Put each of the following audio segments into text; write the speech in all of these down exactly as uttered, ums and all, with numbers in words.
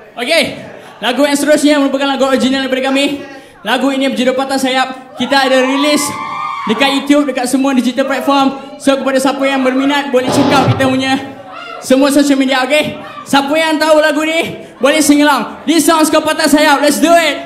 Okey, lagu yang seterusnya merupakan lagu original daripada kami. Lagu ini berjudul Patah Sayap. Kita ada rilis dekat YouTube, dekat semua digital platform. So kepada siapa yang berminat boleh check out kita punya semua social media, okey? Siapa yang tahu lagu ni boleh sing along. This song's called Patah Sayap. Let's do it.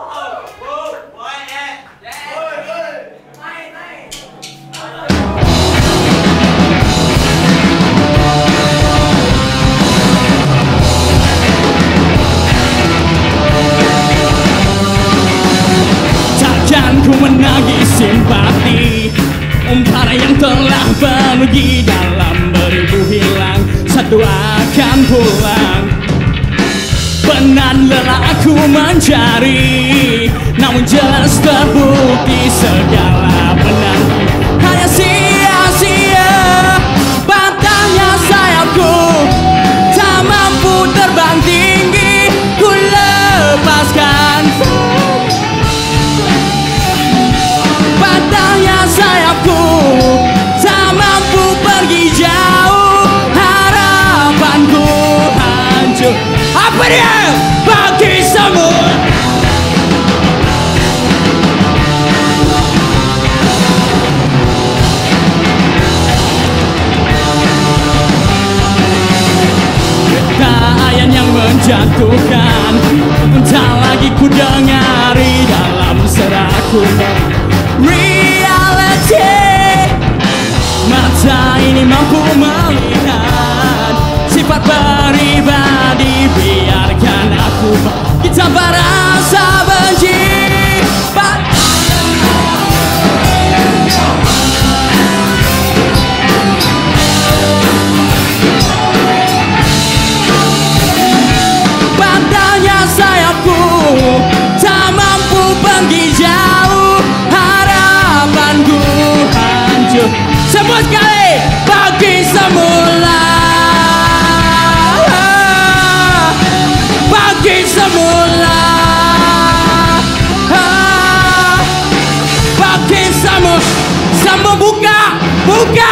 Ku menagih simpati umpara yang telah pergi dalam beribu hilang, satu akan pulang. Benar lelah aku mencari, namun jelas terbukti segala penanti hanya sia-sia. Patahnya sayapku, tak mampu terbang tinggi, ku lepaskan. Sayapku tak mampu pergi jauh, harapanku hancur. Apa dia? Bagi semut. Ayat yang menjatuhkan tak lagi ku dengari dalam seraku. Mata ini mampu melihat sifat pribadi, biarkan aku kita berasa benci. Patahnya sayapku, tak mampu pergi jauh, harapanku hancur. Semua sekali, bagi semula, bagi semula, bagi semua, semua buka, buka.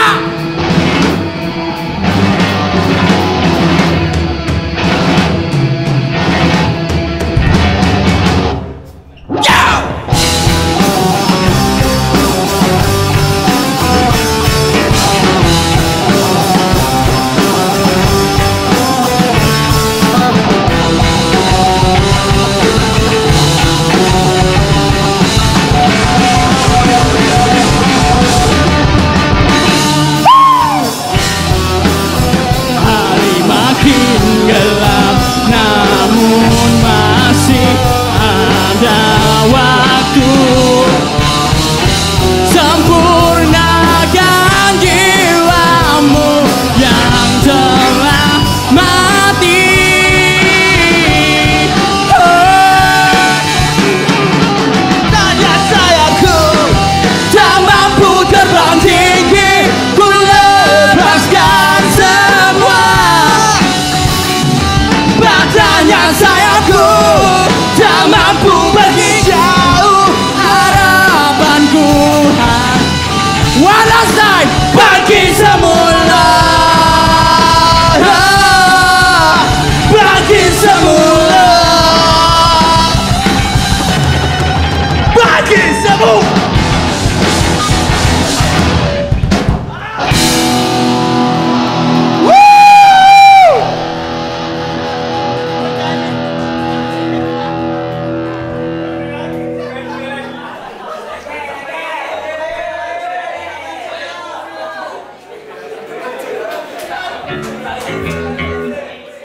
Bagi semula, bagi semula, bagi semula. Thank you.